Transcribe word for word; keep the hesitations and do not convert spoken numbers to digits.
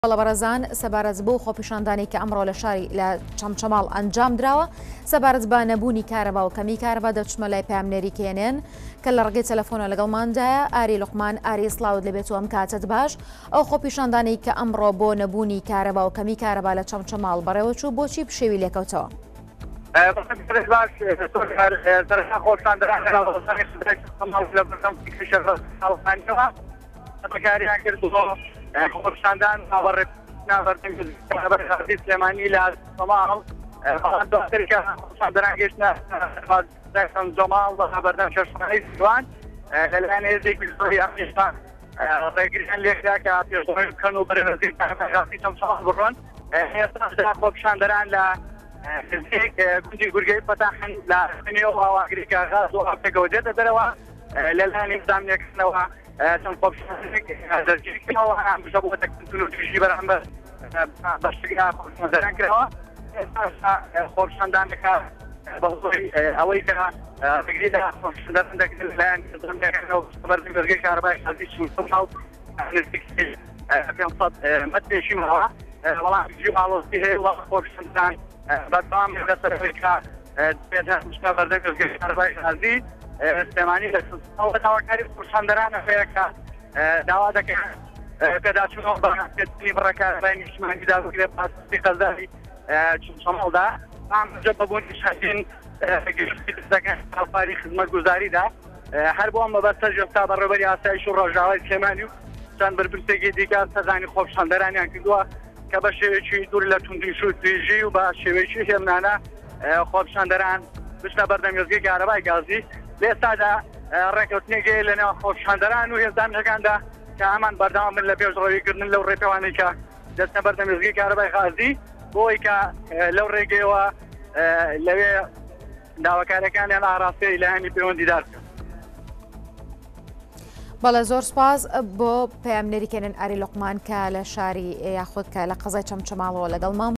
بەڵە بەرەزان سەبارەت بۆ خۆپیشاندانی کە ئەمڕۆ لە شاری لە چەمچەماڵ ئەنجام درراوە سەبارەت بە نەبوونی کارەبا و کەمی کارەبا دەچمە لای پامنێری کێنێن کە لە ڕگەی تەلەفۆنە لەگەڵماندایە ئاری لوقمان ئاری سلااوت لەبێت و ئەم کاتت باش ئەو خۆپیشاندانی کە ئەمڕۆ بۆ نەبوونی کارەبا و کەمی کارەبا لە چەمچەماڵ بەڕێوە چوو بۆچی پشێوی لێکەوتەوە. خۆپیشاندان ناوەڕێی سلێمانی لە سەماڵ دواتر کە خۆپیشاندەران گەیشتنە جەماڵ بەردەم شەشمەی سیوان لەلایەن هێزێکی زۆری ئەمریکا ڕێگریان لێکرا کە پێشبڕکێ بکەن و بەرەوەزی چەمچەماڵ بڕۆن. ئێستا خۆپیشاندەران لە گوندی گورگەی پەتاحن لە نێو هاواگریکە غاز و ئاپێکەوە دێتە دەرەوە لەلایەن ئیقدامێکردنەوە چەند خۆپیشاندنێک دەرگیرکردنەوە هەمیشە بۆ تەکتیل و توێژی بەرامبەر بەشێکی خۆپیشاندەران کراوە. ئێستا خۆپیشاندانەکە بەهۆی ئەوەی کە ڕێگریدا خۆپیشاندەران دەکرێت لەلایەن ئیقدامێکردنەوە بەردەمی بەرگەی کارەبای خەڵکی چوارسەد نزیک پێنجسەد مەترێکی ماوە وەڵام ئاڵۆزی هەیە وڵات خۆپیشاندان بەردەوام لەسەرەوەی کە دەبێت هەمیشە بەردەمی بەرگەی کارەبای خەڵکی سلێمانی لە داواکاری خۆپیشاندەرانە هەیە کە داوا دەکەن پێداچوونەوە بەڕێکردنی بڕەکارەبای نیشتیمانی دابگرێت پاسپۆرتی قەزای چەمچەماڵدا ئەمجە بەبوونی شەخصین گەشتی دەکەن ئەوپاری خزمەتگوزاریدا هەر بۆ ئەم بەبەستە ژێستا بەڕێوەبەری ئاسایش و ڕۆژاوای سلێمانی و چەند برپرسێکی دیکە سەزانی خۆپیشاندەرانیان کردووە کە بە شێوەیەکی دوور لە توندیش و توێژی و بە شێوەیەکی هێمنانە خۆپیشاندەران بچنە بەردەم وێستگەی کارەبای گازی. لێستادا ڕێکەوتنێکی لەنێو خۆپیشاندەران و هێزدانەکاندا کە هەمان بەردەوام بن لە پێشڕەویکردن لەو ڕێپەوانەی کە دەستنە بەردەم وێستگەی کارەبای غازی بۆی کە لەو ڕێگەیەوە لەوێ داواکاریەکانیان ئاراستەی لایەنی پەیوەندیدار بکەن. بەڵێ زۆر سپاس بۆ پەیامنێریکێنن ئاری لوقمان کە لە شاری یاخود کە لە قەزای چەمچەماڵەوە لەگەڵمان